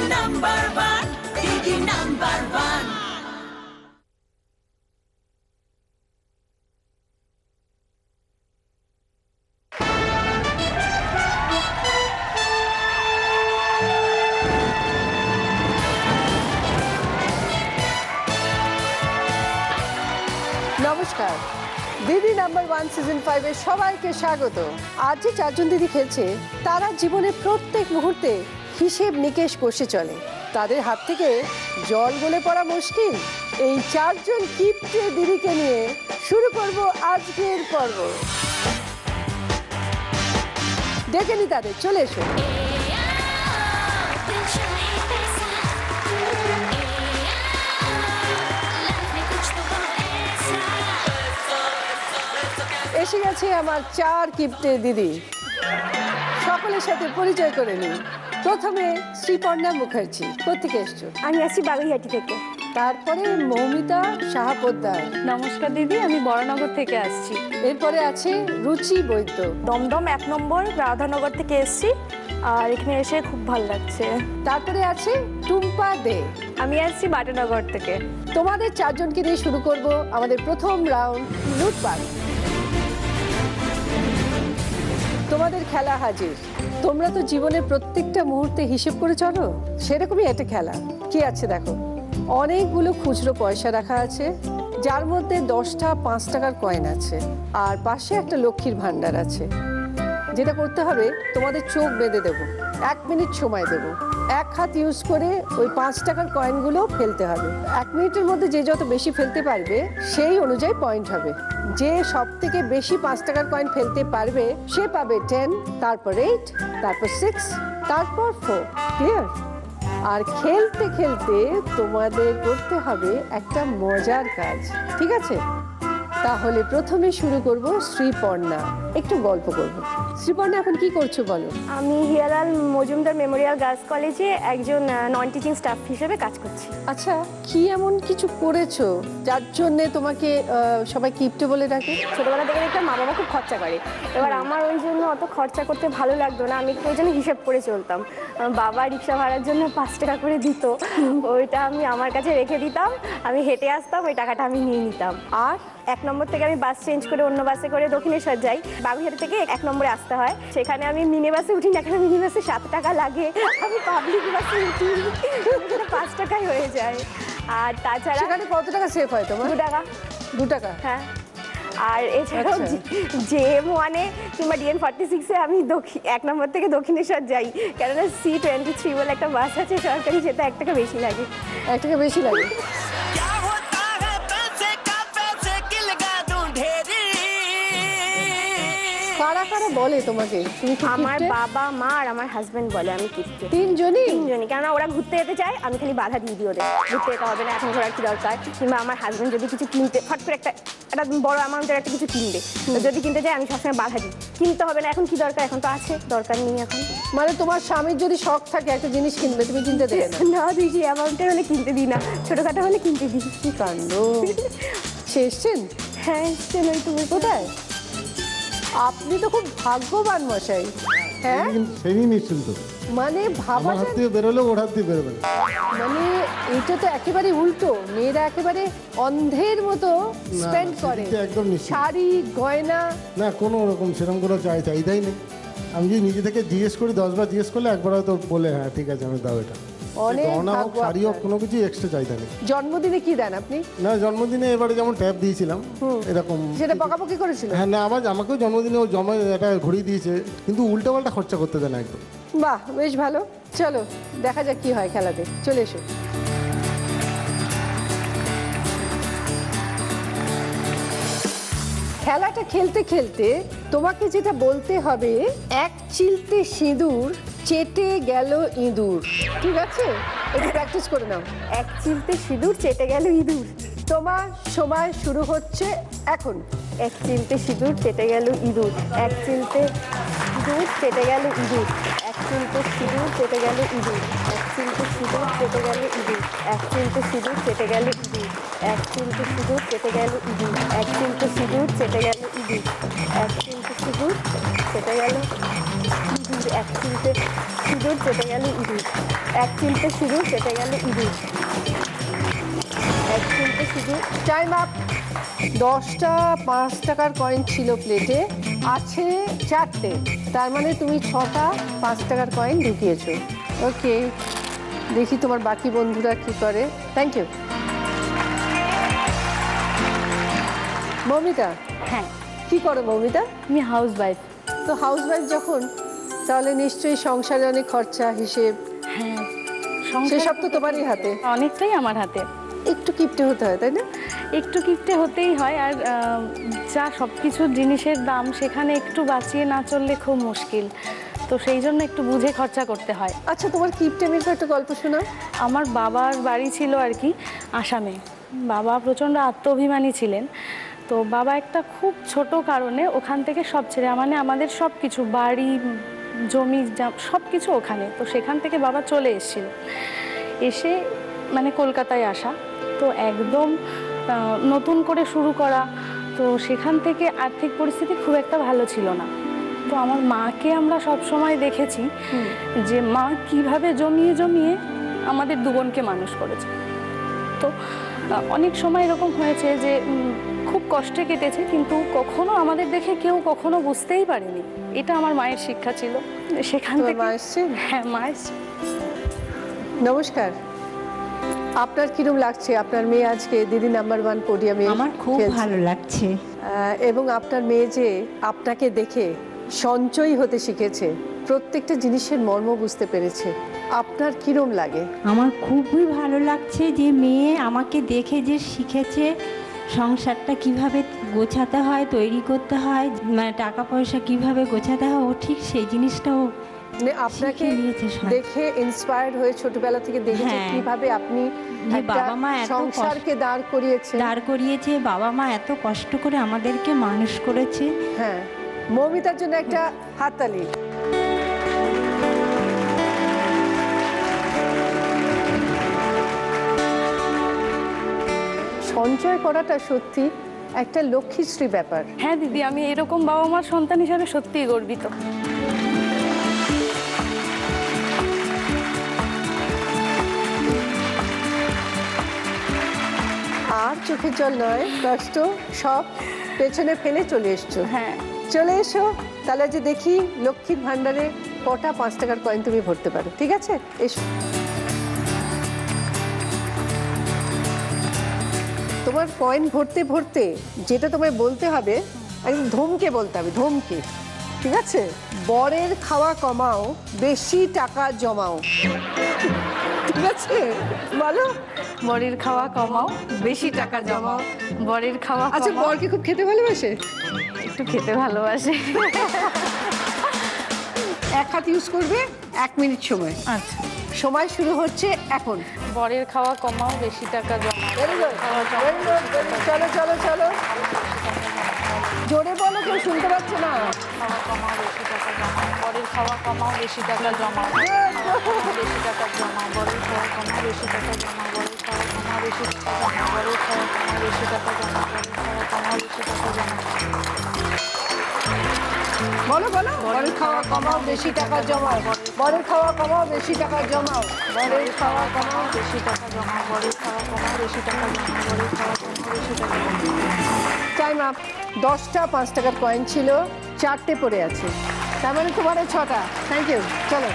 Number one, দিদি number one. নমস্কার, দিদি নাম্বার ওয়ান সিজন 5 এ সবাইকে স্বাগত। আজ যে চারজন দিদি খেলছে তারা জীবনের প্রত্যেক মুহূর্তে হিসেব নিকেশ কষে চলে। তাদের হাত থেকে জল গলে পড়া মুশকিল। এই চারজন কিপ্টে দিদিকে নিয়ে শুরু করব আজকের পর্ব। ডেকে নি তাদের, চলে এসো। এসে গেছে আমার চার কিপ্টে দিদি, সকলের সাথে পরিচয় করে নিই। প্রথমে শ্রীপর্ণা মুখার্জি, কোথেকে এসছো? আমি আসছি বাগুইহাটি থেকে। তারপরে মৌমিতা সাহা পোদ্দার। নমস্কার দিদি, আমি বড়নগর থেকে আসছি। এরপরে আছে রুচি বৈদ্য। দমদম 1 নম্বর রাধানগর থেকে এসছি, আর এখানে এসে খুব ভালো লাগছে। তারপরে আছে টুম্পা দে। আমি আসছি বাটানগর থেকে। তোমাদের চারজনকে দিয়ে শুরু করব আমাদের প্রথম রাউন্ড, লুটপাট। তোমাদের খেলা হাজির। তোমরা তো জীবনের প্রত্যেকটা মুহূর্তে হিসেব করে চলো, সেরকমই একটা খেলা। কি আছে দেখো, অনেকগুলো খুচরো পয়সা রাখা আছে, যার মধ্যে 10টা 5 টাকার কয়েন আছে, আর পাশে একটা লক্ষ্মীর ভান্ডার আছে। যেটা করতে হবে, তোমাদের চোখ বেঁধে দেবো, 1 মিনিট সময় দেবো। এক হাত ইউজ করে ওই 5 টাকার কয়েনগুলো ফেলতে হবে। 1 মিনিটের মধ্যে যে যত বেশি ফেলতে পারবে সেই অনুযায়ী পয়েন্ট হবে। যে সব থেকে বেশি 5 টাকার কয়েন ফেলতে পারবে সে পাবে 10, তারপর 8, তারপর 6, তারপর 4। ক্লিয়ার? আর খেলতে খেলতে তোমাদের করতে হবে একটা মজার কাজ, ঠিক আছে? তাহলে প্রথমে শুরু করব শ্রীপর্ণা, একটু গল্প করব। শ্রীপর্ণা, এখন কি করছো বলো? আমি হিরালাল মজুমদার মেমোরিয়াল গার্লস কলেজে একজন নন টিচিং স্টাফ হিসেবে কাজ করছি। আচ্ছা, কি এমন কিছু করেছো যার জন্য তোমাকে সবাই কিপ্টে বলে ডাকে? ছোটবেলা থেকে দেখতাম মা বাবা খুব খরচা করে, এবার আমার ওই জন্য অত খরচা করতে ভালো লাগতো না। আমি ওই জন্য হিসেব করে চলতাম। বাবা রিক্সা ভাড়ার জন্য 5 টাকা করে দিত, ওইটা আমি আমার কাছে রেখে দিতাম, আমি হেঁটে আসতাম, ওই টাকাটা আমি নিয়ে নিতাম। আর 1 নম্বর থেকে আমি বাস চেঞ্জ করে অন্য বাসে করে দক্ষিণেশ্বর যাই। বাগুইহাটি থেকে 1 নম্বরে আসতে হয়, সেখানে আমি মিনি বাসে উঠি না, কেন মিনি বাসে 7 টাকা লাগে। আমি পাবলিক বাসে উঠি, 5 টাকায় হয়ে যায়। আর তাছাড়া সেখানে কত টাকা সেভ হয় তোমার? 2 টাকা। 2 টাকা? হ্যাঁ। আর এছাড়াও JM1 কিংবা DN46-এ আমি 1 নম্বর থেকে দক্ষিণেশ্বর যাই, কেননা C23 বলে একটা বাস আছে সরকারি, সেটা 1 টাকা বেশি লাগে। 1 টাকা বেশি লাগে? কারা কারা বলে তোমাকে? আমার বাবা, মা আর আমার হাজবেন্ড বলে আমি কিপ্টে। তিনজনই? কেননা ওরা ঘুরতে যেতে চায়, আমি খালি বাধা দিয়ে দিই ওদের, ঘুরতে যেতে হবে না, এখন ঘোরার কি দরকার। কিংবা আমার হাজবেন্ড যদি কিছু কিনতে, ফট করে একটা বড় অ্যামাউন্টের একটা কিছু কিনবে, যদি কিনতে যায় আমি সবসময় বাধা দিই, কিনতে হবে না, এখন কি দরকার, এখন তো আছে, দরকার নেই এখন। মানে তোমার স্বামীর যদি শখ থাকে একটা জিনিস কিনবে, তুমি কিনতে দেবে না? না দিদি, অ্যামাউন্টের হলে কিনতে দিই না, ছোটখাটো হলে কিনতে দিই। কি কাণ্ড! সে এসছেন? হ্যাঁ এসছেন। ওই তুমি কোথায়? আপনি তো খুব ভাগ্যবান মশাই। হ্যাঁ, সেই নিশ্চিন্ত, মানে ভাবা আমার হাত থেকে বেরোলে ওর হাত দিয়ে বেরোবে। মানে এটা তো একেবারে উল্টো। মেয়েরা একেবারে অন্ধের মতো স্পেন্ড করে, একদম নিশ্চিত। শাড়ি গয়না না, কোনো রকম সেরকম কোনো চাহিদাই নেই। আমি যদি নিজে থেকে জিজ্ঞেস করি, 10 বার জিজ্ঞেস করলে একবার হয়তো বলে হ্যাঁ ঠিক আছে আমি দাও। এটা অনেক হোক, শাড়ি হোক, কোনো কিছু এক্সট্রা চাহিদা নেই। জন্মদিনে কি দেন আপনি? না, জন্মদিনে এবারে যেমন ট্যাব দিয়েছিলাম এরকম। সেটা বকাবকি করেছিল? হ্যাঁ, না আমাকেও জন্মদিনে ও জমা এটা ঘুরি দিয়েছে, কিন্তু উল্টো পাল্টা খরচা করতে দেয় না একদম। বাহ, বেশ ভালো। চলো দেখা যাক কি হয় খেলাতে, চলে এসো। খেলাটা খেলতে খেলতে তোমাকে যেটা বলতে হবে, 1 চিলতে সিঁদুর চেটে গেল ইঁদুর। ঠিক আছে? একটু প্র্যাকটিস করে নাও। 1 চিলতে সিঁদুর চেটে গেল ইঁদুর। তোমার সময় শুরু হচ্ছে এখন। 1 চিলতে সিঁদুর চেটে গেল ইঁদুর। 1 চিলতে সিঁদুর চেটে গেল ইঁদুর। 1 চিলতে সিঁদুর চেটে গেল ইঁদুর। 1 চিলতে সিঁদুর চেটে গেল ইঁদুর। 1 চিলতে সিঁদুর চেটে গেল ইঁদুর। 1 চিলতে সিঁদুর চেটে গেল ইঁদুর। 1 চিলতে সিঁদুর চেটে গেল ইঁদুর। 1 চিলতে সিঁদুর চেটে গেল ইঁদুর। এক চিলতে সিঁদুর চেপে গেল ইঁদুর, এক চিলতে সিঁদুর চেপে গেল ইঁদুর, এক চিলতে সিঁদুর। Time up. 10টা 5 টাকার কয়েন ছিল প্লেটে, আছে 4টে, তার মানে তুমি 6টা 5 টাকার কয়েন ঢুকিয়েছো। ওকে, দেখি তোমার বাকি বন্ধুরা কি করে। Thank you. মৌমিতা, হ্যাঁ, কি করো মৌমিতা? আমি হাউস ওয়াইফ। তো হাউস ওয়াইফ যখন, তাহলে নিশ্চয়ই সংসারে অনেক খরচা হিসেব হ্যাঁ, সেসব তো তোমারই হাতে। অনেকটাই আমার হাতে। একটু কিপটে হতে হয়, তাই না? একটু কিপটে হতেই হয়, আর যা সব কিছু জিনিসের দাম সেখানে একটু বাঁচিয়ে না চললে খুব মুশকিল, তো সেই জন্য একটু বুঝে খরচা করতে হয়। আচ্ছা, তোমার কিপটেমির একটা গল্প শোনাও। আমার বাবার বাড়ি ছিল আর কি আসামে। বাবা প্রচণ্ড আত্মঅভিমানী ছিলেন, তো বাবা একটা খুব ছোট কারণে ওখান থেকে সব ছেড়ে, মানে আমাদের সব কিছু বাড়ি জমি সব কিছু ওখানে, তো সেখান থেকে বাবা চলে এসেছিল। এসে মানে কলকাতায় আসা, তো একদম নতুন করে শুরু করা, তো সেখান থেকে আর্থিক পরিস্থিতি খুব একটা ভালো ছিল না। তো আমার মাকে আমরা সব সময় দেখেছি যে মা কিভাবে জমিয়ে জমিয়ে আমাদের দুবোনকে মানুষ করেছে। তো অনেক সময় এরকম হয়েছে যে খুব কষ্টে কেটেছে, কিন্তু কখনো আমাদের দেখে কেউ কখনো বুঝতেই পারেনি। এটা আমার মায়ের শিক্ষা ছিল সেখান থেকে। মা এসছে? হ্যাঁ, মা এসছে। নমস্কার, আপনার কিরম লাগছে আপনার মেয়ে আজকে দিদি নাম্বার 1 পোডিয়ামে? আমার খুব ভালো লাগছে। এবং আপনার মেয়ে যে আপনাকে দেখে সঞ্চয়ী হতে শিখেছে, প্রত্যেকটা জিনিসের মর্ম বুঝতে পেরেছে, আপনার কিরম লাগে? আমার খুবই ভালো লাগছে যে মেয়ে আমাকে দেখে যে শিখেছে সংসারটা কিভাবে গোছাতে হয়, তৈরি করতে হয়, মানে টাকা পয়সা কিভাবে গোছাতে হয়, ও ঠিক সেই জিনিসটাও আপনাকে শিখে নিয়েছে সব। দেখে ইন্সপায়ার্ড হয়ে ছোটবেলা থেকে দেখেছে হ্যাঁ। কিভাবে আপনি যে একটা বাবা মা এত সংসারকে দাঁড় করিয়েছে। বাবা মা এত কষ্ট করে আমাদেরকে মানুষ করেছে। হ্যাঁ, মৌমিতার জন্য একটা হাততালি। সঞ্চয় করাটা সত্যি একটা লক্ষ্মীশ্রী ব্যাপার। হ্যাঁ দিদি, আমি এরকম বাবা মার সন্তান হিসাবে সত্যিই গর্বিত। আর চোখের জল নয়, কষ্ট সব পেছনে ফেলে চলে এসছো। হ্যাঁ, চলে এসো, তাহলে যে দেখি লক্ষ্মীর ভান্ডারে কটা 5 টাকার কয়েন তুমি ভরতে পারো। ঠিক আছে, এসো। তোমার কয়েন ভরতে ভরতে যেটা তোমায় বলতে হবে, একদম ধমকে বলতে হবে, ধমকে। ঠিক আছে? বরের খাওয়া কমাও, বেশি টাকা জমাও। ঠিক আছে, বলো। বরের খাওয়া কমাও, বেশি টাকা জমাও। বরের খাওয়া আচ্ছা, কমাও। বর কি খুব খেতে ভালোবাসে? একটু খেতে ভালোবাসে। 1 হাত ইউজ করবে, 1 মিনিট সময়। আচ্ছা, সময় শুরু হচ্ছে এখন। বরের খাওয়া কমাও, বেশি টাকা জমাও। Very good, very good, very good. চলো চলো চলো, জোরে বলো, কেউ শুনতে পাচ্ছে না। খাওয়া কমাও, বেশি টাকা জমাও। বরের খাওয়া কমাও, বেশি টাকা জমাও। বেশি টাকা জমাও। বরের খাওয়া কমাও, বেশি টাকা জমাও। বরের খাওয়া কমাও, বেশি টাকা জমাও। বরের খাওয়া কমাও, বেশি টাকা জমাও। বরের খাওয়া কমাও, বেশি টাকা জমাও। বলো বলো, বরের খাওয়া কমাও, বেশি টাকা জমাও। বরের খাওয়া কমাও, বেশি টাকা জমাও। বরের খাওয়া কমাও, বেশি টাকা জমাও। বরের খাওয়া কমাও, বেশি টাকা জমাও। বরের খাওয়া কমাও, বেশি টাকা জমাও। Time up. 10টা 5 টাকার কয়েন ছিল, 4টে পড়ে আছে, তার মানে তোমার 6টা। Thank you. চলো।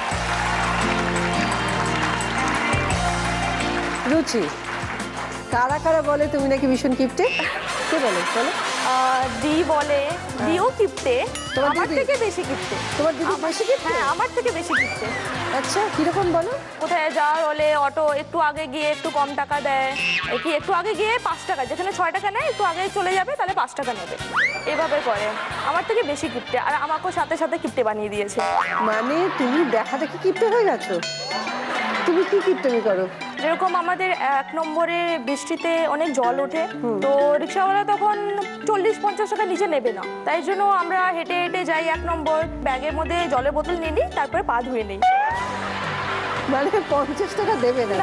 রুচি, কারা কারা বলে তুমি নাকি ভীষণ কিপটে? কে বলে? চলো। দি বলে, দিও কিপটে, তোমার আমার দিদি? থেকে বেশি কিপটে। তোমার দিদি বেশি কিপটে? হ্যাঁ, আমার থেকে বেশি কিপটে। আচ্ছা, কিরকম বলো? কোথায় যাওয়ার হলে অটো একটু আগে গিয়ে একটু কম টাকা দেয়, কি একটু আগে গিয়ে 5 টাকা, যেখানে 6 টাকা নেয় একটু আগে চলে যাবে, তাহলে 5 টাকা নেবে, এভাবে করে। আমার থেকে বেশি কিপটে, আর আমাকেও সাথে সাথে কিপটে বানিয়ে দিয়েছে। মানে তুমি দেখা দেখি কিপটে হয়ে গেছো? তুমি কি কিপটেমি করো? যেরকম আমাদের 1 নম্বরে বৃষ্টিতে অনেক জল ওঠে, তো রিক্সাওয়ালা তখন 40-50 টাকা নিচে নেবে না, তাই জন্য আমরা হেঁটে হেঁটে যাই 1 নম্বর, ব্যাগের মধ্যে জলের বোতল নিয়ে নিই, তারপরে পা ধুয়ে নিই। মানে 50 টাকা দেবে না?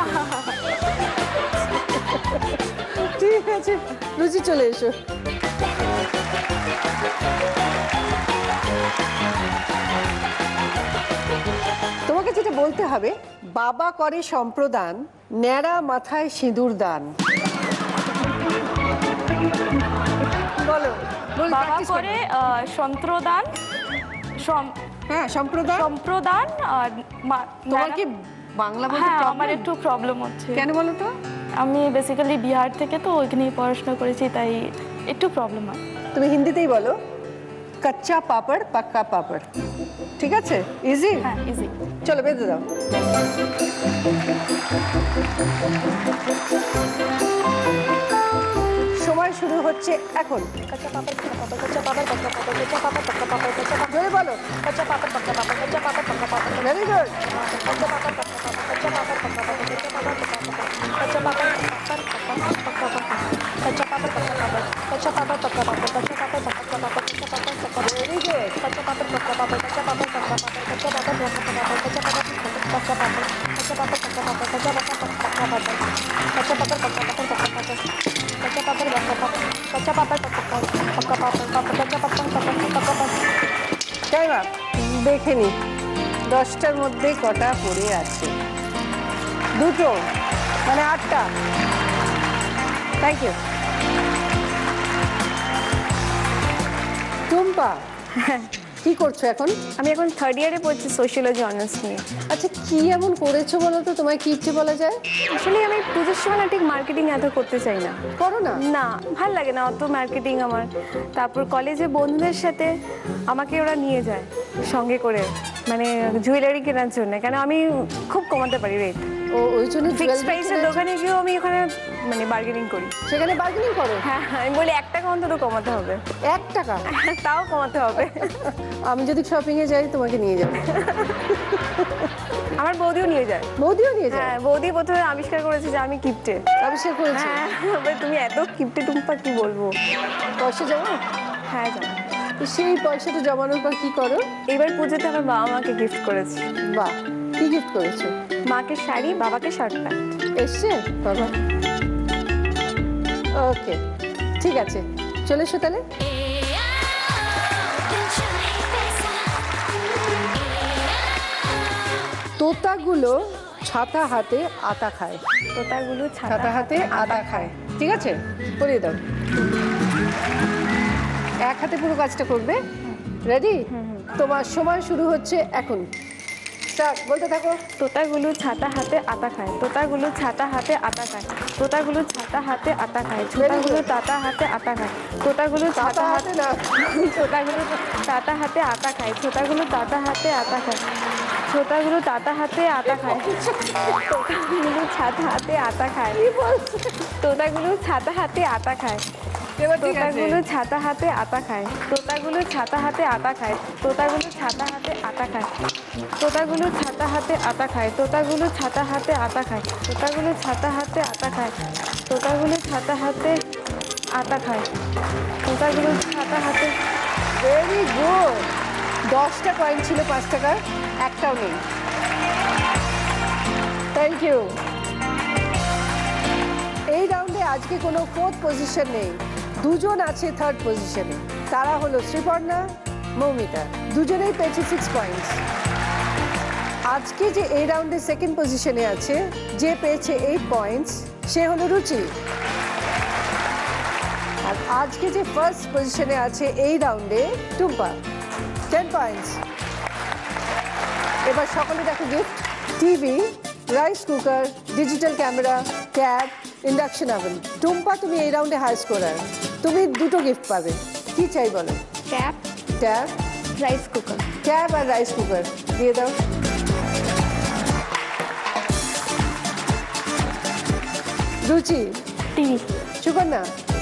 ঠিক আছে, রুচি চলে এসো। তোমাকে যেটা বলতে হবে, বাবা করে সম্প্রদান, ন্যাড়া মাথায় সিঁদুর দান। বলো, বলো, বাবা practice করো। করে সন্ত্রদান, হ্যাঁ, সম্প্রদান। সম্প্রদান আর তোমার কি বাংলা বলতে হ্যাঁ, problem? আমার একটু প্রবলেম হচ্ছে। কেন বলো তো? আমি বেসিক্যালি বিহার থেকে, তো ওইখানেই পড়াশোনা করেছি, তাই একটু প্রবলেম হয়। তুমি হিন্দিতেই বলো, কাচ্চা পাপড় পাক্কা পাপড়। ঠিক আছে, ইজি। হ্যাঁ, ইজি। চলো বেঁধে দাও। সময় শুরু হচ্ছে এখন। কাঁচা পাপড়, পাকা পাপড়, কাঁচা পাপড়, পাকা পাপড়, কাঁচা পাপড়, পাকা পাপড়, কাঁচা পাপড়, জোরে বলো। কাঁচা পাপড়, পাকা পাপড়, কাঁচা পাপড়, পাকা পাপড়, ভেরি গুড। কাঁচা পাপড়, পাকা পাপড়, কাঁচা পাপড়, পাকা পাপড়, কাঁচা পাপড়, পাকা পাপড়, কাঁচা পাপড়, পাকা পাপড়, কাঁচা পাপড়, পাকা পাপড়, কাঁচা পাপড়, পাকা পাপড়, কাঁচা পাপড়, পাকা পাপড়, ভেরি গুড। কাঁচা পাপড়, পাকা পাপড়, কাঁচা পাপড়, পাকা পাপড়, কাঁচা পাপড়, পাকা পাপড়, কাঁচা পাপড়, পাকা পাপড়, কাঁচা পাপড়, পাকা পাপড়, কাঁচা পাপড়, পাকা পাপড়, কাঁচা পাপড়, পাকা পাপড়, পাকা পাপড়, কাঁচা পাপড়, পাকা পাপড়, কাঁচা পাপড়, পাকা পাপড়, কাঁচা পাপড়, পাকা পাপড়। Time up. দেখে নি 10টার মধ্যে কটা পড়ে আছে। 2টো, মানে 8টা। Thank you. টুম্পা, কি করছো এখন? আমি এখন 3rd ইয়ারে পড়ছি সোশিয়োলজি অনার্স নিয়ে। আচ্ছা, কি এমন করেছো বলো তো, তোমায় কি ইচ্ছে বলা যায়? আসলে আমি পুজোর সময় না ঠিক মার্কেটিং এত করতে চাই না। করো না? না, ভাল লাগে না অত মার্কেটিং আমার। তারপর কলেজে বন্ধুদের সাথে আমাকে ওরা নিয়ে যায় সঙ্গে করে, মানে জুয়েলারি কেনার জন্য, কেন আমি খুব কমাতে পারি রেট। ও, ওই জন্য ফিক্সড প্রাইসের দোকানে গিয়েও আমি ওখানে মানে বার্গেনিং করি। সেখানে বার্গেনিং করো? হ্যাঁ, আমি বলি 1 টাকা অন্তত কমাতে হবে। 1 টাকা? তাও কমাতে হবে। আমি যদি শপিং এ যাই তোমাকে নিয়ে যাবো। আমার বৌদিও নিয়ে যায়। বৌদিও নিয়ে যায়? হ্যাঁ, বৌদি প্রথমে আবিষ্কার করেছে যে আমি কিপটে। আবিষ্কার করেছে? হ্যাঁ, বলে, তুমি এত কিপটে টুম্পা, কি বলবো। পয়সা জমা? হ্যাঁ, জানো। তো সেই পয়সাটা জমানোর পর কি করো? এবার পুজোতে আমার বাবা মাকে গিফট করেছি। বাহ, কি গিফট করেছো? মাকে শাড়ি, বাবাকে শার্ট প্যান্ট। এসছে বাবা? ওকে, ঠিক আছে, চলে এসো তাহলে। তোতাগুলো ছাতা হাতে আতা খায়। তোতাগুলো ছাতা হাতে আতা খায়। ঠিক আছে, করিয়ে দাও। এক হাতে পুরো কাজটা করবে। রেডি? তোমার সময় শুরু হচ্ছে এখন। স্টার্ট, বলতে থাকো। তোতাগুলো ছাতা হাতে আতা খায়, তোতাগুলো ছাতা হাতে আতা খায়, তোতাগুলো ছাতা হাতে আতা খায়, ছোটাগুলো তাতা হাতে আতা খায়, তোতাগুলো ছাতা হাতে না, তোতাগুলো তাতা হাতে আতা খায়, ছোটাগুলো তাতা হাতে আতা খায়, ছোটাগুলো তাতা হাতে আতা খায়, তোতাগুলো ছাতা হাতে আতা খায়, তোতাগুলো ছাতা হাতে আতা খায়, তোতাগুলো ছাতা হাতে আতা খায়, তোতাগুলো ছাতা হাতে আতা খায়, তোতাগুলো ছাতা হাতে আতা খায়, তোতাগুলো ছাতা হাতে আতা খায়, তোতাগুলো ছাতা হাতে আতা খায়, তোতাগুলো ছাতা হাতে আতা খায়, তোতাগুলো ছাতা হাতে আতা খায়, তোতাগুলো ছাতা হাতে। Very good. 10টা কয়েন ছিল 5 টাকার, একটাও নেই। Thank you. এই রাউন্ডে আজকে কোনো 4th পজিশন নেই, দুজন আছে 3rd পজিশনে। তারা হলো শ্রীপর্ণা, মৌমিতা, দুজনেই পেয়েছে 6 পয়েন্টস। আজকে যে এই রাউন্ডে 2nd পজিশনে আছে, যে পেয়েছে 8 পয়েন্টস, সে হলো রুচি। আর আজকে যে 1st পজিশনে আছে এই রাউন্ডে, টুম্পা, 10 পয়েন্টস। এবার সকলে দেখো gift: TV, rice cooker, digital camera, cab, induction oven. Tumpa, তুমি এই রাউন্ডে হাই স্কোরার, তুমি 2টো গিফট পাবে। কি চাই বলো? Tap, tab, rice cooker. Tab আর রাইস কুকার দিয়ে দাও। রুচি, টিভি। সুকন্যা,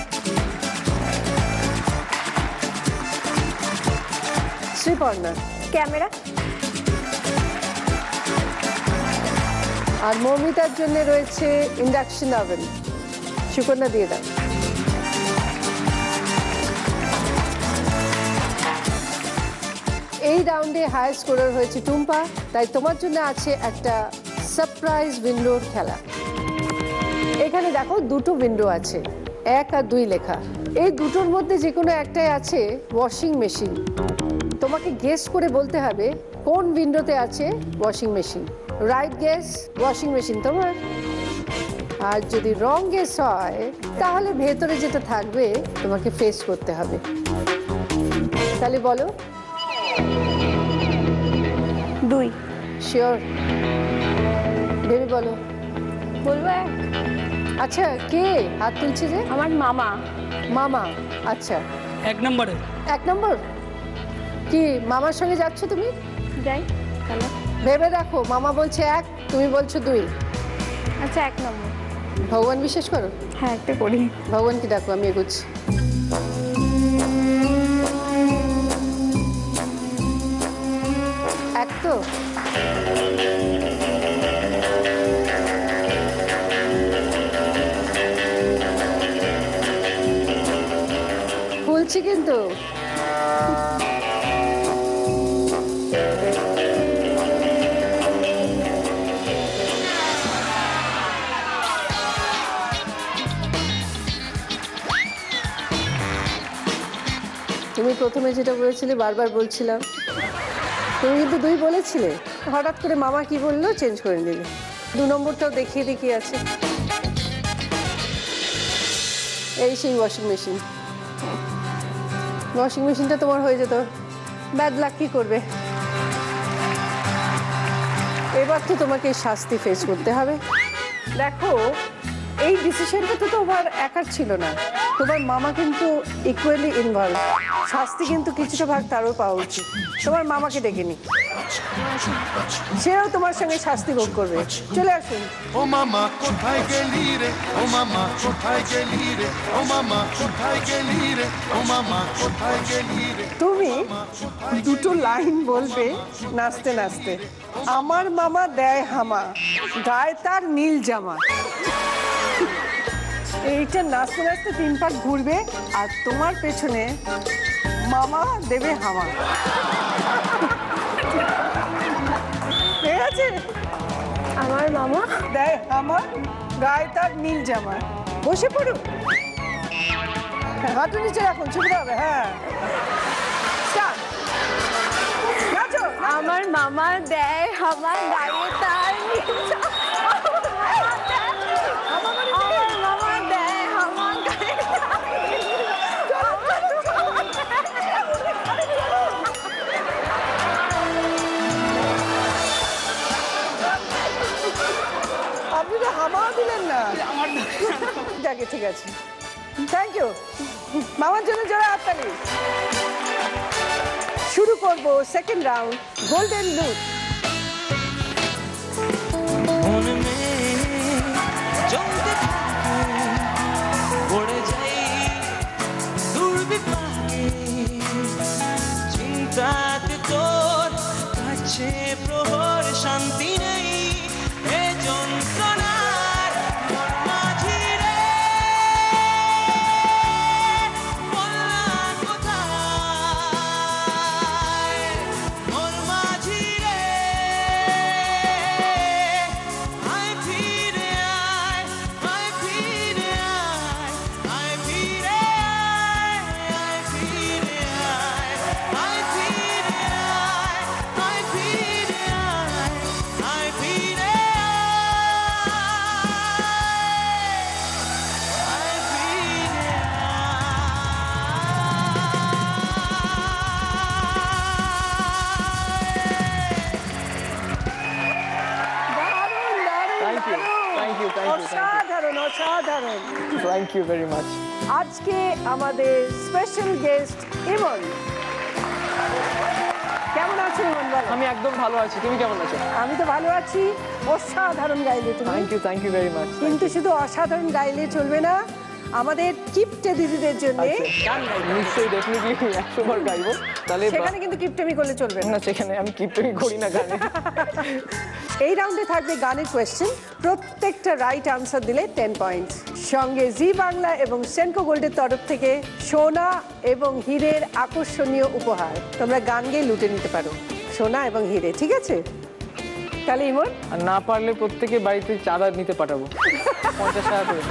শ্রীপর্ণা, ক্যামেরা। আর মৌমিতার জন্য রয়েছে ইন্ডাকশন ওভেন। সুকন্যা দিয়ে দাও। এই রাউন্ডে হাই স্কোরার হয়েছে টুম্পা, তাই তোমার জন্য আছে একটা সারপ্রাইজ উইন্ডোর খেলা। এখানে দেখো 2টো উইন্ডো আছে, 1 আর 2 লেখা। এই দুটোর মধ্যে যে কোনো একটাই আছে ওয়াশিং মেশিন। তোমাকে গেস করে বলতে হবে কোন উইন্ডোতে আছে washing machine? Right guess, washing machine তোমার। আর যদি রং গেস হয় তাহলে ভেতরে যেটা থাকবে তোমাকে ফেস করতে হবে। তাহলে বলো। 2। শিওর? বেবি বলো। বলবো 1। আচ্ছা, কে হাত তুলছে যে? আমার মামা। মামা, আচ্ছা 1 নম্বরে। 1 নম্বর। কি মামার সঙ্গে যাচ্ছ তুমি? যাই কেন? ভেবে দেখো, মামা বলছে 1, তুমি বলছো 2। আচ্ছা 1 নম্বর। ভগবান বিশ্বাস করো? হ্যাঁ, একটা করি। ভগবানকে ডাকো, আমি এগোচ্ছি। এক তো বলছি কিন্তু তুমি প্রথমে যেটা বলেছিলে বারবার বলছিলাম, তুমি কিন্তু 2 বলেছিলে, হঠাৎ করে মামা কি বললো চেঞ্জ করে নিলে। 2 নম্বরটাও দেখিয়ে দেখিয়ে আছে। এই সেই ওয়াশিং মেশিন। ওয়াশিং মেশিনটা তোমার হয়ে যেত। ব্যাড লাক, কি করবে? এবার তো তোমাকে শাস্তি ফেস করতে হবে। দেখো, এই ডিসিশনটা তো তোমার একার ছিল না, তোমার মামা কিন্তু ইকুয়ালি ইনভলভ। শাস্তি কিন্তু কিছুটা ভাগ তারও পাওয়া উচিত। তোমার মামাকে ডেকে নি, সেও তোমার সঙ্গে শাস্তি ভোগ করবে। চলে আসুন। ও মামা কোথায় গেলি রে, ও মামা কোথায় গেলি রে, ও মামা কোথায় গেলি রে, ও মামা কোথায় গেলি রে। তুমি 2টো লাইন বলবে নাচতে নাচতে। আমার মামা দেয় হামা, গায়ে তার নীল জামা। এইটা নাচতে নাচতে 3 পাক ঘুরবে আর তোমার পেছনে মামা দেবে হামা। ঠিক আছে? আমার মামা দেয় হামা, গায়ে তার নীল জামা। বসে পড়ো, হাঁটু নিচে রাখুন, সুবিধা হবে। হ্যাঁ, Start. নাচো। আমার মামা দেয় আমার গায়ে তার নীল জামা। আমার মামা দেয় আমার গায়ে তার নীল জামা। আপনি তো হামাও দিলেন না। যাকে, ঠিক আছে, থ্যাংক ইউ। মামার জন্য জোরে হাততালি। শুরু করব সেকেন্ড রাউন্ড, গোল্ডেন লুট। মন মে জমতে থাকে পড়ে যাই দূর বিপাকে চিন্তাতে তোর কাছে প্রহর শান্তি নেই এ যন্ত্রণার মন মাঝি রে বলনা কোথায় মন মাঝি রে আয় ফিরে আয় আয় ফিরে আয় আয় ফিরে আয় আয় ফিরে আয় আয় ফিরে আয় আয় ফিরে আয় আয় ফিরে দারুণ, দারুণ, দারুণ। অসাধারণ, অসাধারণ। Thank you very much. আজকে আমাদের স্পেশাল গেস্ট ইমন। কেমন আছো ইমন বলো? আমি একদম ভালো আছি, তুমি কেমন আছো? আমি তো ভালো আছি। অসাধারণ গাইলে তুমি। Thank you very much. কিন্তু শুধু অসাধারণ গাইলে চলবে না, আমাদের কিপটে দিদিদের জন্য গান গাইবো নিশ্চয়ই, ডেফিনেটলি 100 বার গাইবো। তাহলে সেখানে কিন্তু কিপটেমি করলে চলবে না। না, সেখানে আমি কিপটেমি করি না গানে। এই রাউন্ডে থাকবে গানের কোয়েশ্চেন, প্রত্যেকটা রাইট আনসার দিলে 10 পয়েন্টস। সঙ্গে জি বাংলা এবং সেনকো গোল্ডের তরফ থেকে সোনা এবং হীরের আকর্ষণীয় উপহার। তোমরা গান গেয়ে লুটে নিতে পারো সোনা এবং হীরে, ঠিক আছে? তাহলে ইমন, আর না পারলে প্রত্যেকে বাড়িতে চাঁদা নিতে পাঠাবো 50 টাকা করে।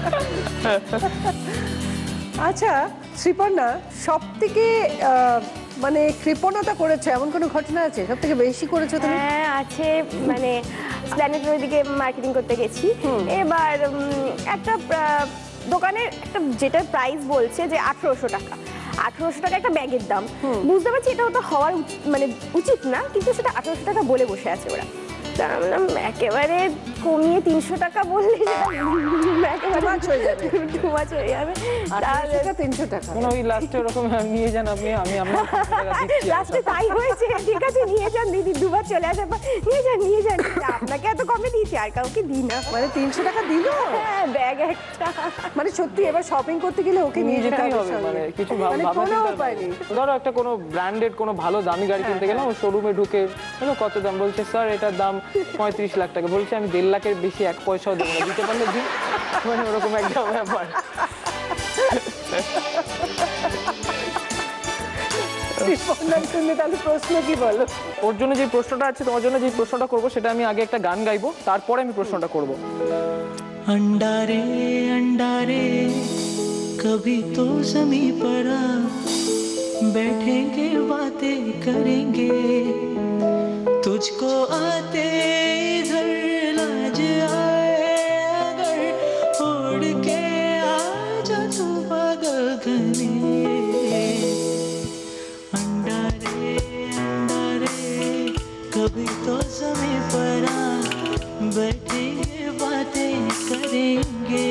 আচ্ছা শ্রীপর্ণা, সব থেকে মানে কৃপণতা করেছো এমন কোনো ঘটনা আছে সব থেকে বেশি করেছো তুমি? হ্যাঁ আছে, মানে প্ল্যানেটের ওইদিকে মার্কেটিং করতে গেছি। এবার একটা দোকানের একটা যেটার প্রাইস বলছে যে 1800 টাকা, 1800 টাকা একটা ব্যাগের দাম। বুঝতে পারছি এটা তো হওয়ার মানে উচিত না, কিন্তু সেটা 1800 টাকা বলে বসে আছে ওরা। একেবারে কমিয়ে 300 টাকা বললে হয়ে যাবে, টু মাচ হয়ে যাবে। 300 টাকা কোনো ওই লাস্টে ওরকম নিয়ে যান আপনি, আমি আপনার লাস্টে তাই হয়েছে। ঠিক আছে নিয়ে যান দিদি, দুবার চলে আসার পর নিয়ে যান আপনাকে এত কমে দিয়েছি আর কাউকে দিই না। মানে 300 টাকা দিল? হ্যাঁ ব্যাগ একটা। মানে সত্যি এবার শপিং করতে গেলে ওকে নিয়ে যেতেই হবে, মানে কিছু কোনো উপায় নেই। ধরো একটা কোনো ব্র্যান্ডেড কোনো ভালো দামি গাড়ি কিনতে গেলাম, ও শোরুমে ঢুকে বলো কত দাম, বলছে স্যার এটার দাম 35 লাখ টাকা। বলছে আমি 1.5 লাখের বেশি 1 পয়সাও দেবো না, দিতে পারলে দিন। মানে ওরকম একটা ব্যাপার। তাহলে প্রশ্ন কি বলো? ওর জন্য যে প্রশ্নটা আছে, তোমার জন্য যে প্রশ্নটা করবো সেটা আমি আগে একটা গান গাইবো, তারপরে আমি প্রশ্নটা করবো। अंडा रे कभी तो ज़मीं पर आ, बैठेंगे बातें करेंगे, तुझको आते इधर लाज आए अगर उड़ के आ जा तू पागल घने। अंडा रे कभी तो ज़मीं पर आ, बैठेंगे बातें करेंगे।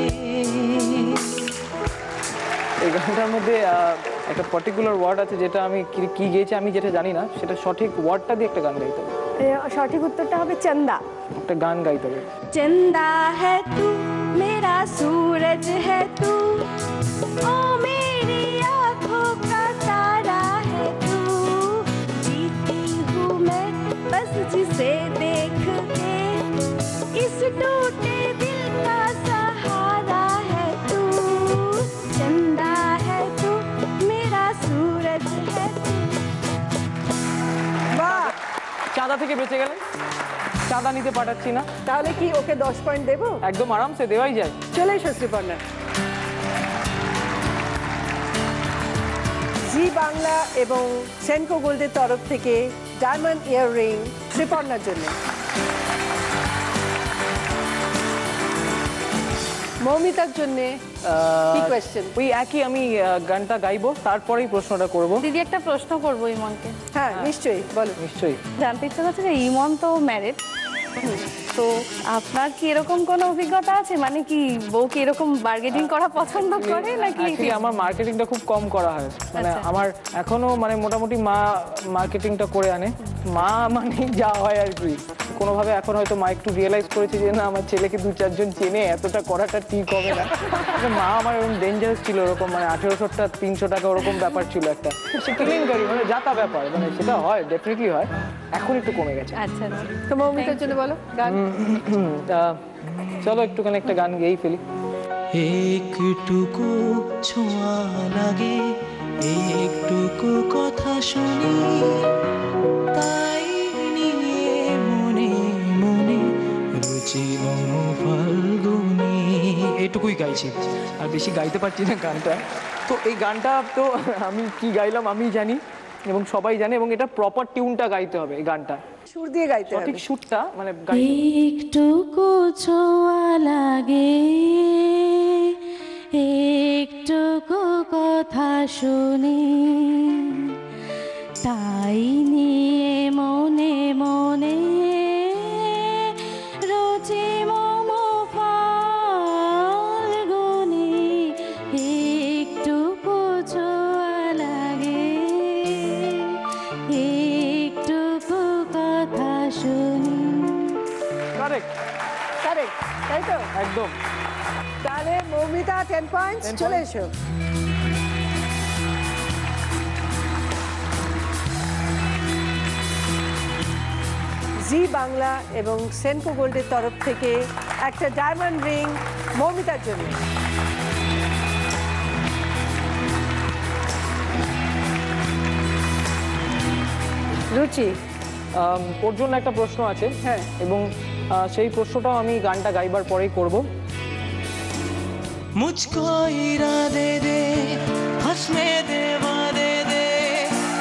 এই গানটার মধ্যে একটা পার্টিকুলার ওয়ার্ড আছে যেটা আমি কি গেয়েছি আমি যেটা জানি না, সেটা সঠিক ওয়ার্ডটা দিয়ে একটা গান গাইতে হবে। সঠিক উত্তরটা হবে চন্দা। একটা গান গাইতে হবে। चंदा है तू मेरा सूरज है तू, ओ मेरी आँखों का तारा है तू, जीती हूँ मैं बस जिसे देख के, इस टूटे दिल का सहारा है तू, चंदा है तू मेरा सूरज है तू। বাহ, চাঁদা থেকে বেঁচে গেলেন, চাঁদা নিতে পাঠাচ্ছি না। তাহলে কি ওকে 10 পয়েন্ট দেবো? একদম আরামসে দেওয়াই যায়। চলে এসো শ্রীপর্ণা। জি বাংলা এবং সেনকো গোল্ডের তরফ থেকে ডায়মন্ড ইয়াররিং শ্রীপর্ণার জন্য। মৌমিতার জন্য কি কোয়েশ্চেন? ওই একই, আমি গানটা গাইবো তারপরেই প্রশ্নটা করব। দিদি একটা প্রশ্ন করবো ইমনকে। হ্যাঁ নিশ্চয়ই, বলো। নিশ্চয়ই। জানতে ইচ্ছে করছে যে ইমন তো ম্যারিড, তো আপনার কি এরকম কোনো অভিজ্ঞতা আছে, মানে কি বউ কি এরকম বার্গেনিং করা পছন্দ করে নাকি? Actually আমার মার্কেটিংটা খুব কম করা হয়, মানে আমার এখনো মানে মোটামুটি মা মার্কেটিংটা করে আনে। মা মানে যা হয় আর কি, কোনোভাবে এখন হয়তো মা একটু রিয়েলাইজ করেছে যে না আমার ছেলেকে 2-4 জন চেনে, এতটা করাটা ঠিক হবে না। মা আমার এরকম ডেঞ্জারাস ছিল, ওরকম মানে 1800টা 300 টাকা ওরকম ব্যাপার ছিল একটা, সে কেলেঙ্কারি মানে যাতা ব্যাপার, মানে সেটা হয়, ডেফিনেটলি হয়, এখন একটু কমে গেছে। আচ্ছা তো মৌমিতার জন্য বলো গান। চলো একটুখানি একটা গান গেয়েই ফেলি। একটুকু ছোঁয়া লাগে, একটুকু কথা শুনি, তাই নিয়ে মনে মনে রুচিল ফাল্গুনি। এটুকুই গাইছি, আর বেশি গাইতে পারছি না গানটা। তো এই গানটা তো আমি কি গাইলাম আমি জানি এবং সবাই জানে, এবং এটা প্রপার টিউনটা গাইতে হবে। এই গানটা সুর দিয়ে গাইতে হবে, সঠিক সুরটা মানে একটুকু ছোঁয়া লাগে, একটুকু কথা শুনি, তাই নিয়ে মনে মনে রোজে মম ফাল্গুনি। একটুকু ছোঁয়া লাগে, একটুকু কথা শুনি। কারেক্ট, কারেক্ট, তাই তো? একদম। তাহলে মৌমিতা 10 পয়েন্টস। চলে এসো। জি বাংলা এবং সেনকো গোল্ডের তরফ থেকে একটা ডায়মন্ড রিং মৌমিতার জন্য। রুচি, ওর জন্য একটা প্রশ্ন আছে, হ্যাঁ, এবং সেই প্রশ্নটাও আমি গানটা গাইবার পরেই করব। मुझको इरादे दे, हंसने दे, वादे दे,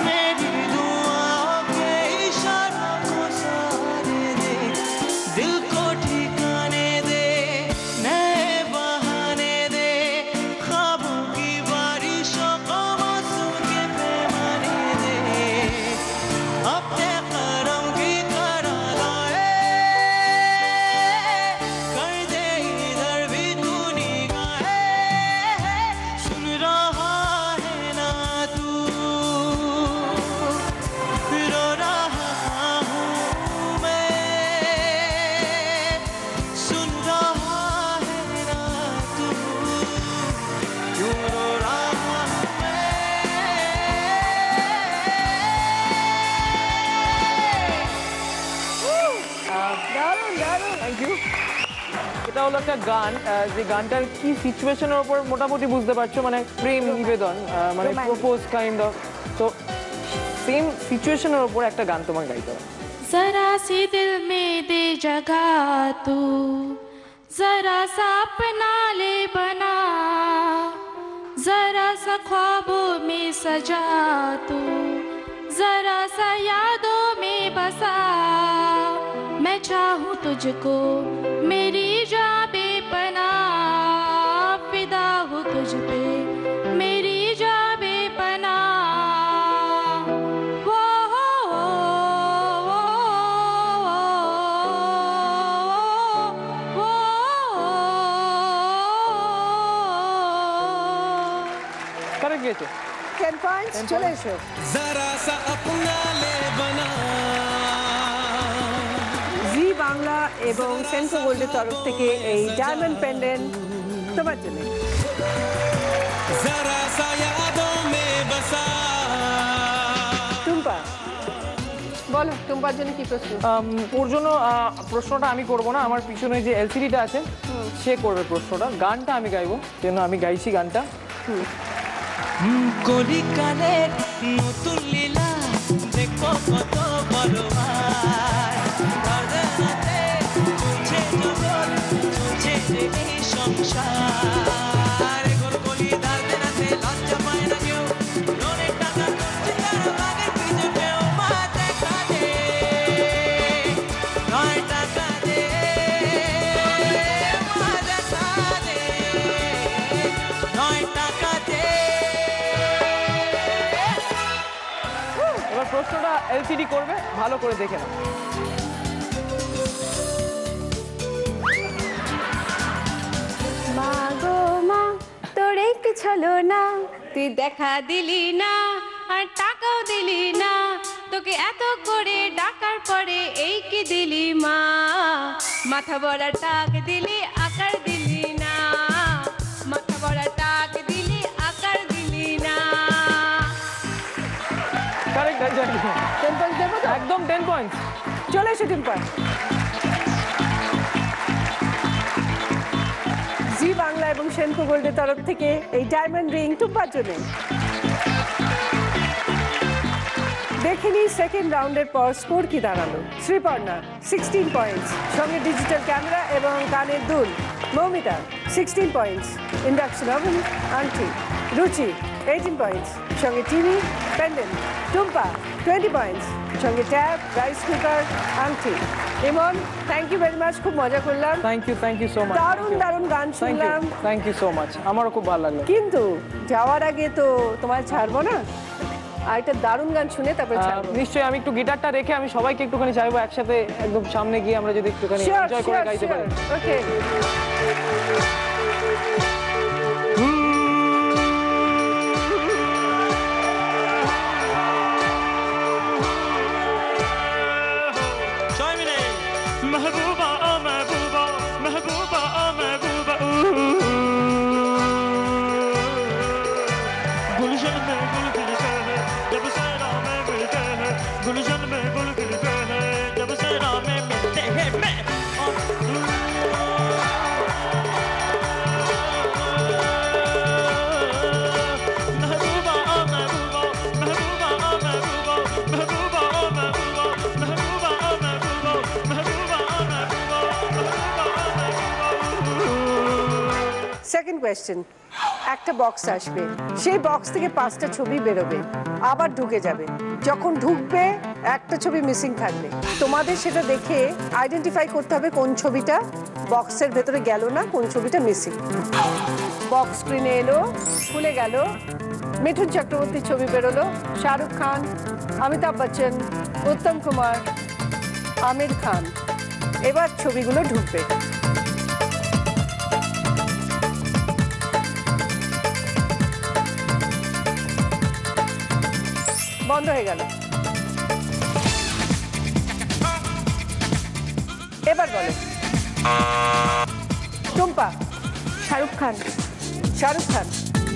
থ্যাংক ইউ। এটা হলো একটা গান, যে গানটার কি সিচুয়েশনের উপর মোটামুটি বুঝতে পারছো, মানে প্রেম নিবেদন, মানে প্রপোজ কাইন্ড অফ। তো সেম সিচুয়েশনের উপর একটা গান তোমার গাইতে হবে। जरा सी दिल में दे जगह तू, जरा सा अपना ले बना, जरा सा ख्वाबों में सजा तू, जरा सा यादों में बसा। मैं चाहूँ तुझको मेरी जान बेपना, फिदा हूँ तुझ पे मेरी जान बेपना। কারেক্ট গেছো। 10 পয়েন্টস, চলে এসো। जरा सा अपना ले बना। জি বাংলা এবং সেন্ট্রো গোল্ডের তরফ থেকে এই ডায়মন্ড পেন্ডেন্ট তোমার জন্য। जरा सा यादों में बसा। টুম্পা বলো, টুম্পার জন্য কি প্রশ্ন? ওর জন্য প্রশ্নটা আমি করব না, আমার পিছনে যে এলসিডিটা আছে সে করবে প্রশ্নটা। গানটা আমি গাইবো, যেন আমি গাইছি গানটা। কলিকালে নতুন লীলা দেখো কত বড় চলছে জগৎ, চলছে এই সংসার। কলি দাঁড়তে নাতে লজ্জা পায় না কেউ, অনেক টাকা করছে তারা বাগের পিছু কেউ। মা দেখা দে, নয় টাকা দে, মা দেখা দে, নয় টাকা দে। এবার প্রশ্নটা এলসিডি করবে, ভালো করে দেখে নাও। মা গো মা, তোর একটু ছলো না, তুই দেখা দিলি না আর টাকাও দিলি না, তোকে এত করে ডাকার পরে এই কি দিলি মা? মাথা ভরা টাক দিলি আকার দিলি না, মাথা ভরা টাক দিলি আকার দিলি না। কারেক্ট, 10 পয়েন্টস দেবো তো? একদম 10 পয়েন্টস। চলে এসো টুম্পা। জি বাংলা এবং সেন্ট্রো গোল্ডের তরফ থেকে এই ডায়মন্ড রিং টুম্পার জন্য। দেখিনি সেকেন্ড রাউন্ডের পর স্কোর কি দাঁড়ালো। শ্রীপর্ণা 16 পয়েন্টস, সঙ্গে ডিজিটাল ক্যামেরা এবং কানের দুল। মৌমিতা 16 পয়েন্টস, ইন্ডাকশন ওভেন আংটি। রুচি 18 পয়েন্টস, সঙ্গে টিভি পেন্ডেন্ট। টুম্পা 20 পয়েন্টস, সঙ্গে ট্যাব, রাইস কুকার, আংটি। Imon, thank you very much, খুব মজা করলাম। Thank you so much. দারুণ দারুণ গান শুনলাম। থ্যাংক ইউ সো মাচ, আমারও খুব ভালো লাগলো। কিন্তু যাওয়ার আগে তো তোমায় ছাড়বো না, আর একটা দারুণ গান শুনে তারপরে ছাড়বো। নিশ্চয়ই আমি একটু গিটারটা রেখে আমি সবাইকে একটুখানি চাইবো একসাথে একদম সামনে গিয়ে আমরা যদি একটুখানি এনজয় করে গাইতে পারি। ওকে। महबूबा ओ महबूबा, महबूबा ओ महबूबा, गुलशन में गुल खिलते हैं जब सैरा में मिलते हैं, गुलशन में गुल खिलते हैं जब सैरा में मिलते हैं। मैं महबूबा ओ महबूबा, महबूबा ओ महबूबा, महबूबा ओ महबूबा, महबूबा ओ महबूबा, महबूबा ओ महबूबा। সেকেন্ড কোয়েশ্চেন, একটা বক্স আসবে, সেই বক্স থেকে 5টা ছবি বেরোবে, আবার ঢুকে যাবে। যখন ঢুকবে একটা ছবি মিসিং থাকবে, তোমাদের সেটা দেখে আইডেন্টিফাই করতে হবে কোন ছবিটা বক্সের ভেতরে গেল না, কোন ছবিটা মিসিং। বক্স স্ক্রিনে এলো, খুলে গেল, মিঠুন চক্রবর্তীর ছবি বেরোলো, শাহরুখ খান, অমিতাভ বচ্চন, উত্তম কুমার, আমির খান। এবার ছবিগুলো ঢুকবে। বন্ধ হয়ে গেল। এবার বলো। টুম্পা। শাহরুখ খান। শাহরুখ খান,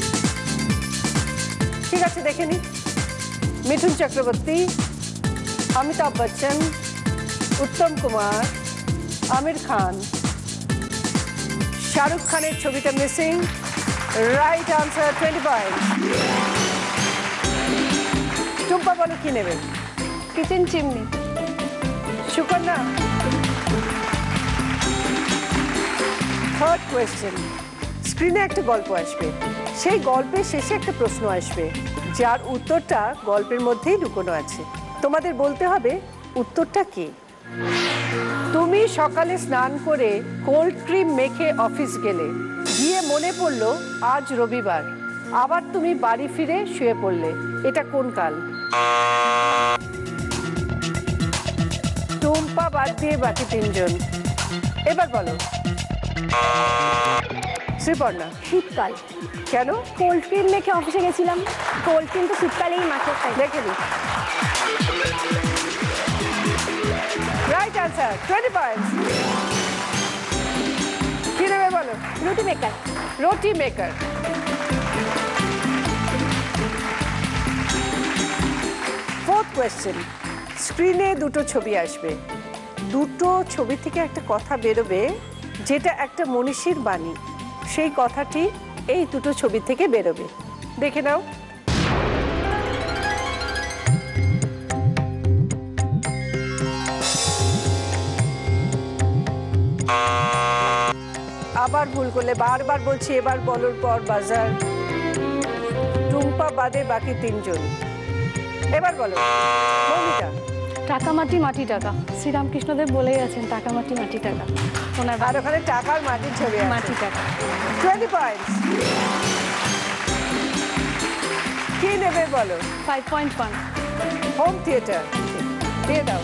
ঠিক আছে দেখে নি। মিঠুন চক্রবর্তী, অমিতাভ বচ্চন, উত্তম কুমার, আমির খান। শাহরুখ খানের ছবিটা missing. Right answer, 20 point. Tumpa বলো কি নেবে? Kitchen chimney. Sukanya, third question. স্ক্রিনে একটা গল্প আসবে, সেই গল্পের শেষে একটা প্রশ্ন আসবে, যার উত্তরটা গল্পের মধ্যেই লুকোনো আছে। তোমাদের বলতে হবে উত্তরটা কি। তুমি সকালে স্নান করে কোল্ড ক্রিম মেখে অফিস গেলে, গিয়ে মনে পড়লো আজ রবিবার, আবার তুমি বাড়ি ফিরে শুয়ে পড়লে, এটা কোন কাল? টুম্পা বাদ দিয়ে বাকি তিনজন। এবার বলো। শ্রীপর্ণা। শীতকাল। কেন? কোল্ড ক্রিম মেখে অফিসে গেছিলাম, কোল্ড ক্রিম তো শীতকালেই মাখে। দেখে নি। Right answer, 20 points. কি নেবে বলো? রুটি মেকার। রুটি মেকার। Fourth question. স্ক্রিনে দুটো ছবি আসবে, দুটো ছবি থেকে একটা কথা বেরোবে, যেটা একটা মনীষীর বাণী। সেই কথাটি এই দুটো ছবি থেকে বেরোবে, দেখে নাও। আবার ভুল করলে, বারবার বলছি, এবার বলার পর বাজার। টুম্পা বাদে বাকি তিনজন। এবার বলো মৌমিতা। টাকা মাটি মাটি টাকা। শ্রীরামকৃষ্ণদেব বলেই আছেন টাকা মাটি মাটি টাকা। ওনার আর ওখানে টাকার মাটির ছবি আছে। মাটি টাকা। 20 পয়েন্টস। কি নেবে বলো? 5.1। Home theatre. দিয়ে দাও।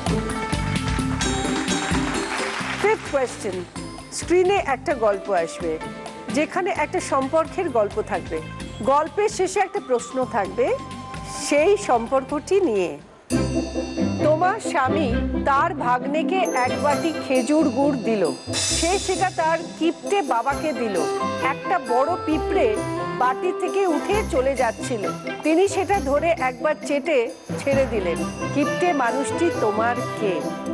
Fifth question. স্ক্রিনে একটা গল্প আসবে, যেখানে একটা সম্পর্কের গল্প থাকবে, গল্পের শেষে একটা প্রশ্ন থাকবে সেই সম্পর্কটি নিয়ে। তোমার স্বামী তার ভাগ্নেকে এক বাটি খেজুর গুড় দিল, সে সেটা তার কিপ্টে বাবাকে দিল। একটা বড় পিঁপড়ে বাটি থেকে উঠে চলে যাচ্ছিল, তিনি সেটা ধরে একবার চেটে ছেড়ে দিলেন। কিপ্টে মানুষটি তোমার কে?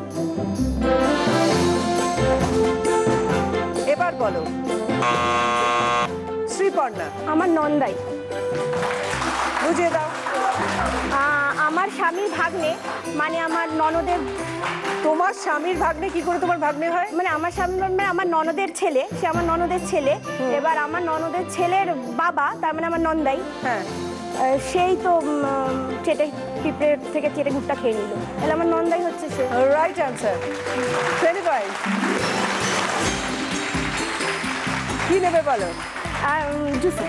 এবার বলো। শ্রীপর্ণা। আমার নন্দাই। বুঝিয়ে দাও। আমার স্বামীর ভাগ্নে, মানে আমার ননদের। তোমার স্বামীর ভাগ্নে কি করে তোমার ভাগ্নে হয়? মানে আমার স্বামী মানে আমার ননদের ছেলে, সে আমার ননদের ছেলে। এবার আমার ননদের ছেলের বাবা, তার মানে আমার নন্দাই, হ্যাঁ, সেই তো চেটে পিঁপড়ে থেকে চেটে গুড়টা খেয়ে নিল, তাহলে আমার নন্দাই হচ্ছে সে। Right answer, 20 point. কি নেবে বলো? জুসি।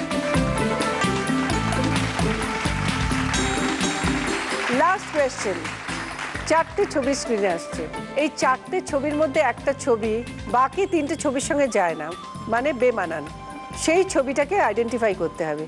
Last question. চারটে ছবি স্ক্রিনে আসছে, এই চারটে ছবির মধ্যে একটা ছবি বাকি তিনটে ছবির সঙ্গে যায় না, মানে বেমানান। সেই ছবিটাকে আইডেন্টিফাই করতে হবে।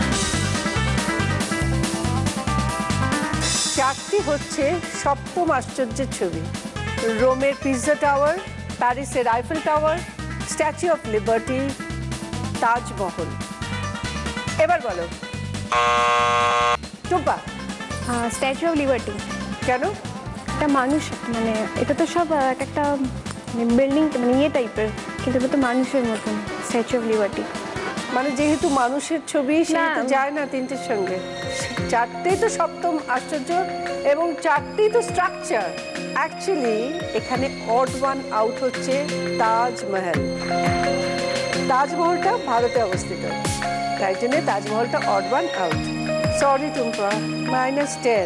চারটি হচ্ছে সপ্তম আশ্চর্যের ছবি। রোমের পিৎজা টাওয়ার, প্যারিসের Eiffel tower, statue of liberty, Taj Mahal. এবার বলো টুম্পা। Statue of liberty. কেন? একটা মানুষ, মানে এটা তো সব একটা বিল্ডিং, মানে ইয়ে টাইপের, কিন্তু এটা তো মানুষের মতন। স্ট্যাচু অফ লিবার্টি মানে যেহেতু মানুষের ছবি, সেটা যায় না তিনটের সঙ্গে। চারটেই তো সপ্তম আশ্চর্য এবং চারটেই তো স্ট্রাকচার। অ্যাকচুয়ালি এখানে অড ওয়ান আউট হচ্ছে তাজমহল। তাজমহলটা ভারতে অবস্থিত, তাই জন্য তাজমহলটা odd one out. Sorry Tumpa, -10।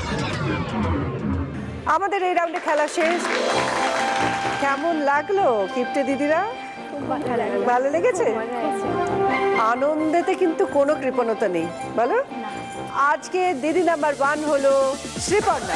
আমাদের এই রাউন্ডে খেলা শেষ। কেমন লাগলো কিপ্টে দিদিরা? ভালো লেগেছে? আনন্দেতে কিন্তু কোনো কৃপণতা নেই, বলো। আজকে দিদি নাম্বার 1 হলো শ্রীপর্ণা।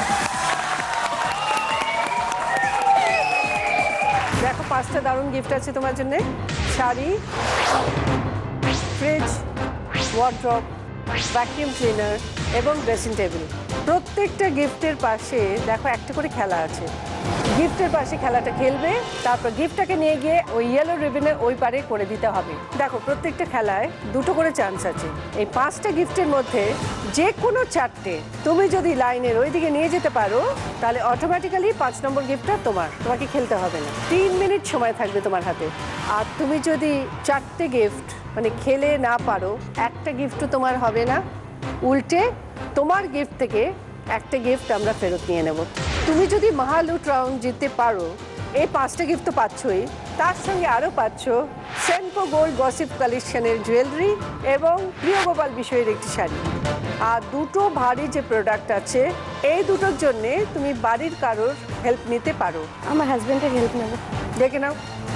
দেখো 5টা দারুণ গিফট আছে তোমার জন্য। Sari, fridge, wardrobe, vacuum cleaner এবং ড্রেসিং টেবিল। প্রত্যেকটা গিফটের পাশে দেখো একটা করে খেলা আছে। গিফটের পাশে খেলাটা খেলবে, তারপর গিফটটাকে নিয়ে গিয়ে ওই ইয়েলো রিবনের ওই পারে করে দিতে হবে। দেখো প্রত্যেকটা খেলায় দুটো করে চান্স আছে। এই 5টা গিফটের মধ্যে যে কোনো 4টে তুমি যদি লাইনের ওইদিকে নিয়ে যেতে পারো তাহলে অটোমেটিক্যালি 5 নম্বর গিফটটা তোমাকে খেলতে হবে না। 3 মিনিট সময় থাকবে তোমার হাতে। আর তুমি যদি 4টে গিফট মানে খেলে না পারো, একটা গিফটও তোমার হবে না, উল্টে তোমার গিফট থেকে একটা গিফট আমরা ফেরত নিয়ে নেব। তুমি যদি মহালুট রাউন্ড জিততে পারো, এই 5টা গিফট তো পাচ্ছই, তার সঙ্গে আরও পাচ্ছ সেনকো গোল্ড গসিপ কালেকশনের জুয়েলারি এবং প্রিয় গোপাল বিষয়ের একটি শাড়ি। আর দুটো ভারী যে প্রোডাক্ট আছে, এই দুটোর জন্যে তুমি বাড়ির কারোর হেল্প নিতে পারো। আমার হাজব্যান্ডের হেল্প নেব। দেখে নাও।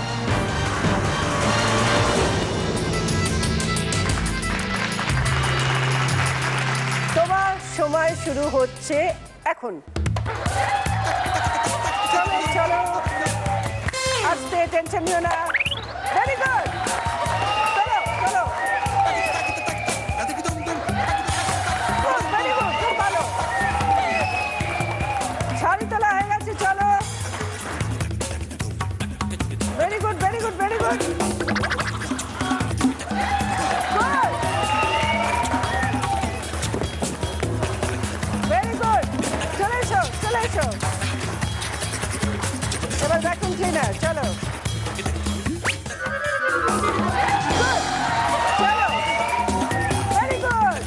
তোমার সময় শুরু হচ্ছে এখন। চলো চলো, আস্তে, টেনশন নিও না। ভেরি গুড, চলো চলো। ভেরি গুড, খুব ভালো। শাড়ি তোলা হয়ে গেছে, চলো। Very good, very good, very good. Very good, চলে এসো, চলে এসো। এবার ভ্যাকুম ক্লিনার, চলো। চলো, ভেরি গুড।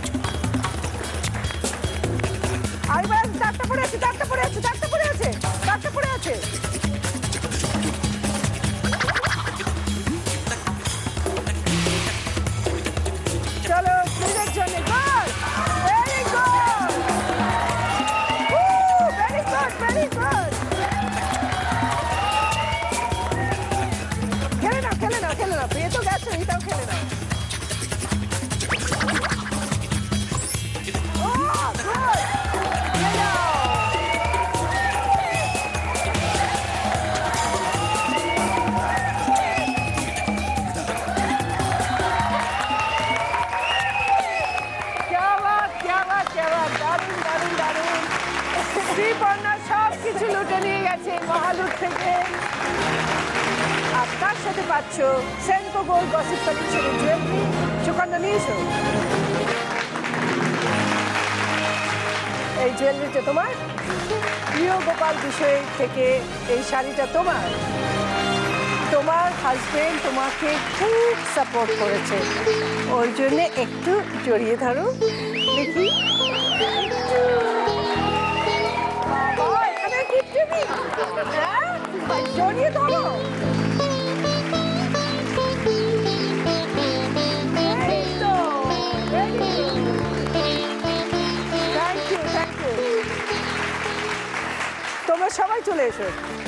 আরেকবার, তারটা পড়ে আছে, তারটা পড়ে আছে, তারটা পড়ে আছে, তারটা পড়ে আছে। চলো, ক্লিনের জন্য good, very good, very good, very good. খেলে নাও, খেলে নাও, খেলে নাও। এ তো গেছো, এটাও খেলে নাও। গুড, খেলে নাও। দারুণ দারুণ দারুণ। শ্রীপর্ণা সব কিছু লুটে নিয়ে গেছে মহালুট থেকে। আর তার সাথে পাচ্ছ সেনকো গোল্ড গসিপ কালেকশনের জুয়েলারি। সুকন্যা নিয়ে এসো। এই জুয়েলারিটা তোমার, প্রিয় গোপাল বিষয় থেকে এই শাড়িটা তোমার। তোমার হাজবেন্ড তোমাকে খুব সাপোর্ট করেছে, ওই জন্যে একটু জড়িয়ে ধরো দেখি। বাবা, এখানে কিচ্ছু নেই। হ্যাঁ, জড়িয়ে ধরো। এই তো, very good. Thank you, thank you. তোমরা সবাই চলে এসো।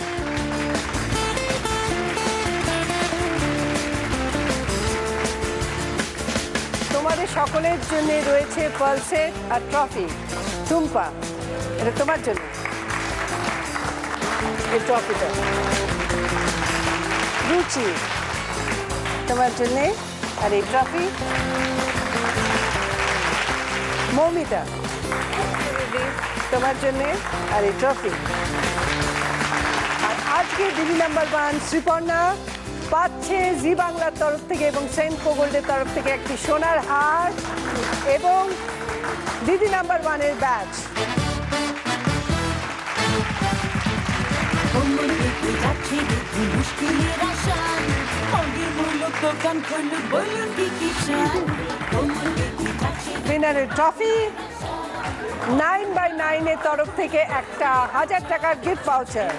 তোমাদের সকলের জন্য রয়েছে পালসেট আর ট্রফি। টুম্পা, এটা তোমার জন্য এই ট্রফিটা। রুচি, তোমার জন্য আর এই ট্রফি। মৌমিতা, তোমার জন্য আর এই ট্রফি। আর আজকে দিদি নাম্বার 1 শ্রীপর্ণা পাচ্ছে জি বাংলার তরফ থেকে এবং সেনকো গোল্ডের তরফ থেকে একটি সোনার হার এবং দিদি নাম্বার 1-এর ব্যাচ। উইনারের ট্রফি, 9x9-এর তরফ থেকে একটা 1000 টাকার গিফট ভাউচার।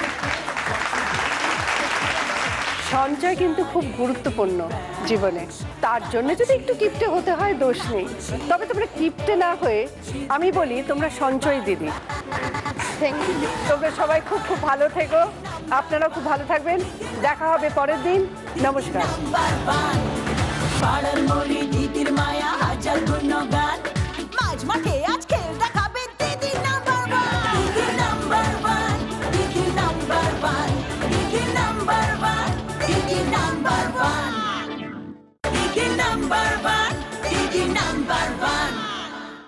সঞ্চয় কিন্তু খুব গুরুত্বপূর্ণ জীবনে, তার জন্য যদি একটু কিপটে হতে হয় দোষ নেই। তবে তোমরা কিপটে না হয়ে আমি বলি তোমরা সঞ্চয় দিদি। তোমরা সবাই খুব খুব ভালো থেকো, আপনারা খুব ভালো থাকবেন। দেখা হবে পরের দিন। নমস্কার। পাড়ার মলি দিদির মায়া।